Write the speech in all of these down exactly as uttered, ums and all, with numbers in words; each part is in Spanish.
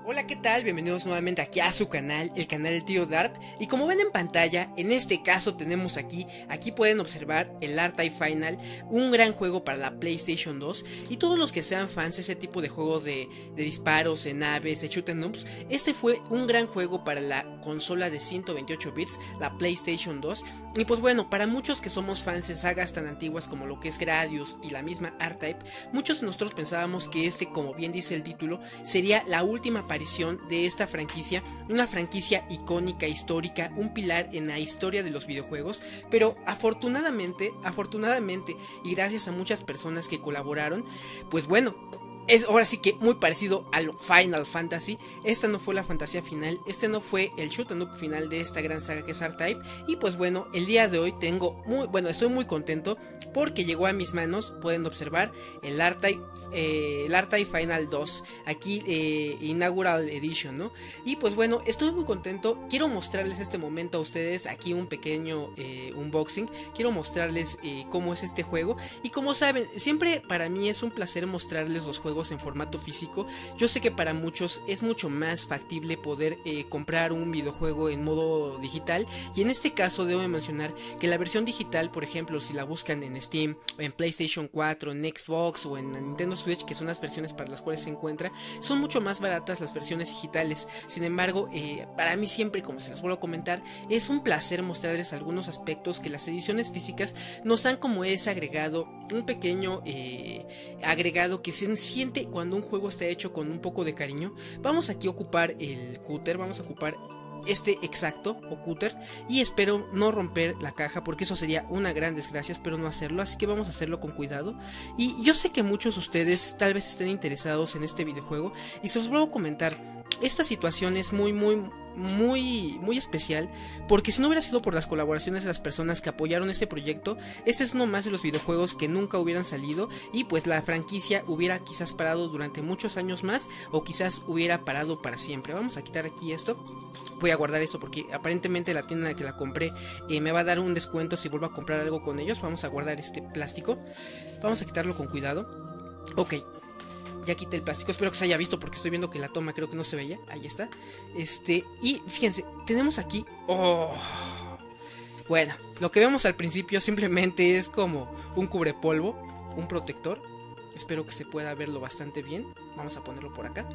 Hola, ¿qué tal? Bienvenidos nuevamente aquí a su canal, el canal del tío Dart. Y como ven en pantalla, en este caso tenemos aquí, aquí pueden observar el R-Type Final, un gran juego para la PlayStation dos. Y todos los que sean fans de ese tipo de juegos de, de disparos, de naves, de shoot 'em ups, este fue un gran juego para la consola de ciento veintiocho bits, la PlayStation dos. Y pues bueno, para muchos que somos fans de sagas tan antiguas como lo que es Gradius y la misma R-Type, muchos de nosotros pensábamos que este, como bien dice el título, sería la última aparición de esta franquicia, una franquicia icónica, histórica, un pilar en la historia de los videojuegos. Pero afortunadamente, afortunadamente y gracias a muchas personas que colaboraron, pues bueno, es ahora sí que muy parecido al Final Fantasy. Esta no fue la fantasía final, este no fue el shoot 'em up final de esta gran saga que es R-Type. Y pues bueno, el día de hoy tengo muy, bueno, estoy muy contento porque llegó a mis manos, pueden observar, el R-Type, eh, el R-Type Final dos, aquí eh, Inaugural Edition, ¿no? Y pues bueno, estoy muy contento, quiero mostrarles este momento a ustedes, aquí un pequeño eh, unboxing, quiero mostrarles eh, cómo es este juego. Y como saben, siempre para mí es un placer mostrarles los juegos en formato físico. Yo sé que para muchos es mucho más factible poder eh, comprar un videojuego en modo digital, y en este caso debo mencionar que la versión digital, por ejemplo, si la buscan en Steam, en PlayStation cuatro, en Xbox o en Nintendo Switch, que son las versiones para las cuales se encuentra, son mucho más baratas las versiones digitales. Sin embargo, eh, para mí siempre, como se los vuelvo a comentar, es un placer mostrarles algunos aspectos que las ediciones físicas nos han como ese agregado, un pequeño eh, agregado que se siente cuando un juego está hecho con un poco de cariño. Vamos aquí a ocupar el cúter, vamos a ocupar este exacto o cúter, y espero no romper la caja porque eso sería una gran desgracia, espero no hacerlo, así que vamos a hacerlo con cuidado. Y yo sé que muchos de ustedes tal vez estén interesados en este videojuego, y se los vuelvo a comentar, esta situación es muy muy muy muy especial, porque si no hubiera sido por las colaboraciones de las personas que apoyaron este proyecto, este es uno más de los videojuegos que nunca hubieran salido, y pues la franquicia hubiera quizás parado durante muchos años más, o quizás hubiera parado para siempre. Vamos a quitar aquí esto, voy a guardar esto porque aparentemente la tienda en la que la compré eh, me va a dar un descuento si vuelvo a comprar algo con ellos. Vamos a guardar este plástico, vamos a quitarlo con cuidado. Ok, ya quité el plástico, espero que se haya visto porque estoy viendo que la toma creo que no se veía. Ahí está. Este, y fíjense, tenemos aquí, oh, bueno, lo que vemos al principio simplemente es como un cubrepolvo, un protector. Espero que se pueda verlo bastante bien. Vamos a ponerlo por acá.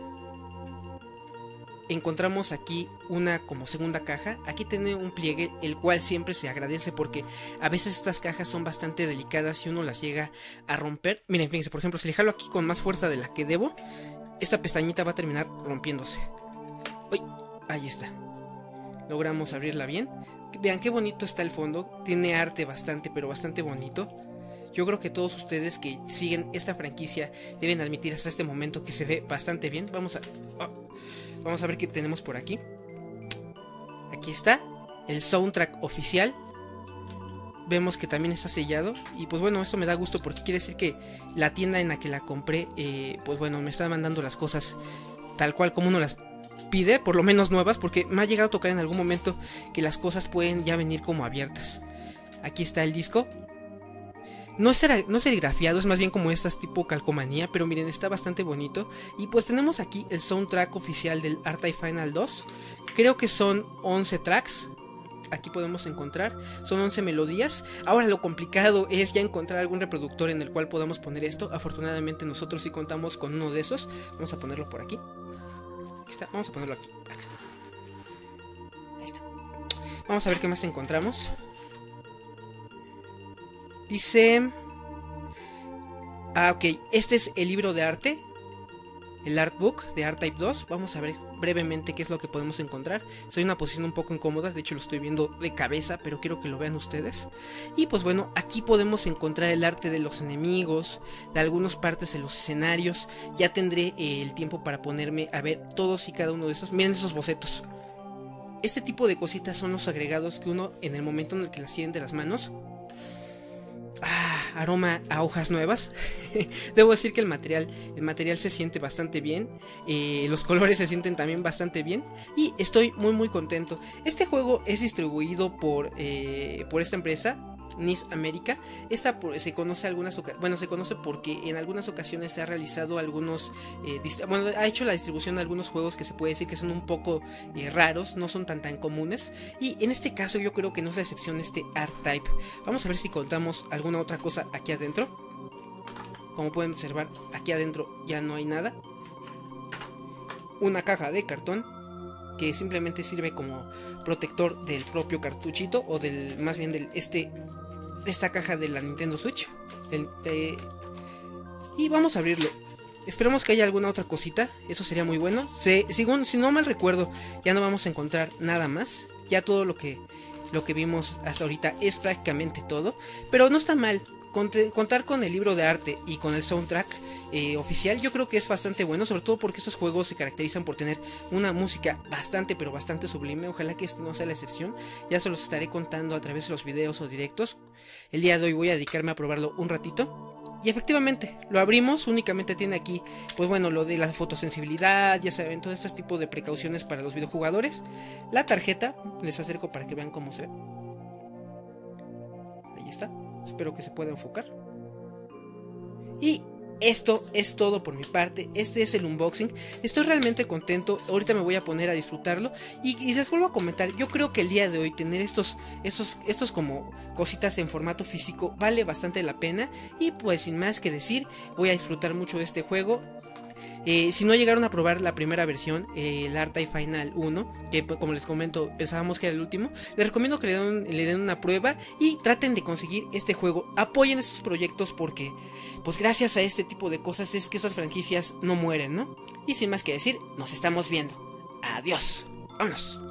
Encontramos aquí una como segunda caja. Aquí tiene un pliegue, el cual siempre se agradece porque a veces estas cajas son bastante delicadas y uno las llega a romper. Miren, fíjense, por ejemplo, si le jalo aquí con más fuerza de la que debo, esta pestañita va a terminar rompiéndose. Uy, ahí está. Logramos abrirla bien. Vean qué bonito está el fondo. Tiene arte bastante, pero bastante bonito. Yo creo que todos ustedes que siguen esta franquicia deben admitir hasta este momento que se ve bastante bien. Vamos a... Oh. Vamos a ver qué tenemos por aquí. Aquí está el soundtrack oficial. Vemos que también está sellado. Y pues bueno, esto me da gusto porque quiere decir que la tienda en la que la compré, eh, pues bueno, me está mandando las cosas tal cual como uno las pide, por lo menos nuevas, porque me ha llegado a tocar en algún momento que las cosas pueden ya venir como abiertas. Aquí está el disco. No es, no es serigrafiado, es más bien como estas tipo calcomanía, pero miren, está bastante bonito. Y pues tenemos aquí el soundtrack oficial del R-Type Final dos. Creo que son once tracks. Aquí podemos encontrar, son once melodías. Ahora lo complicado es ya encontrar algún reproductor en el cual podamos poner esto. Afortunadamente nosotros sí contamos con uno de esos. Vamos a ponerlo por aquí. Aquí está, vamos a ponerlo aquí, acá. Ahí está. Vamos a ver qué más encontramos. Dice... Ah, ok, este es el libro de arte, el artbook de R-Type dos. Vamos a ver brevemente qué es lo que podemos encontrar. Estoy en una posición un poco incómoda, de hecho lo estoy viendo de cabeza, pero quiero que lo vean ustedes. Y pues bueno, aquí podemos encontrar el arte de los enemigos, de algunas partes de los escenarios. Ya tendré eh, el tiempo para ponerme a ver todos y cada uno de esos. Miren esos bocetos. Este tipo de cositas son los agregados que uno, en el momento en el que las tiene de las manos... Ah, aroma a hojas nuevas. Debo decir que el material, el material se siente bastante bien. eh, Los colores se sienten también bastante bien. Y estoy muy muy contento. Este juego es distribuido por, eh, por esta empresa, Nice América. Esta se conoce algunas bueno se conoce porque en algunas ocasiones se ha realizado algunos eh, bueno ha hecho la distribución de algunos juegos que se puede decir que son un poco eh, raros, no son tan tan comunes, y en este caso yo creo que no es la excepción este R-Type. Vamos a ver si contamos alguna otra cosa aquí adentro. Como pueden observar, aquí adentro ya no hay nada. Una caja de cartón que simplemente sirve como protector del propio cartuchito, o del más bien del este de esta caja de la Nintendo Switch. El, eh, y vamos a abrirlo. Esperemos que haya alguna otra cosita, eso sería muy bueno. Se, según, si no mal recuerdo, ya no vamos a encontrar nada más. Ya todo lo que lo que vimos hasta ahorita es prácticamente todo, pero no está mal. Contar con el libro de arte y con el soundtrack eh, oficial, yo creo que es bastante bueno, sobre todo porque estos juegos se caracterizan por tener una música bastante pero bastante sublime. Ojalá que esto no sea la excepción, ya se los estaré contando a través de los videos o directos. El día de hoy voy a dedicarme a probarlo un ratito. Y efectivamente, lo abrimos, únicamente tiene aquí, pues bueno, lo de la fotosensibilidad, ya saben, todo este tipo de precauciones para los videojugadores. La tarjeta, les acerco para que vean cómo se ve. Ahí está. Espero que se pueda enfocar. Y esto es todo por mi parte. Este es el unboxing. Estoy realmente contento. Ahorita me voy a poner a disfrutarlo. Y, y les vuelvo a comentar. Yo creo que el día de hoy tener estos, estos, estos como cositas en formato físico vale bastante la pena. Y pues sin más que decir, voy a disfrutar mucho de este juego. Eh, si no llegaron a probar la primera versión, eh, el R-Type Final uno, que como les comento pensábamos que era el último, les recomiendo que le den, le den una prueba y traten de conseguir este juego. Apoyen estos proyectos porque pues gracias a este tipo de cosas es que esas franquicias no mueren, ¿no? Y sin más que decir, nos estamos viendo. Adiós, vámonos.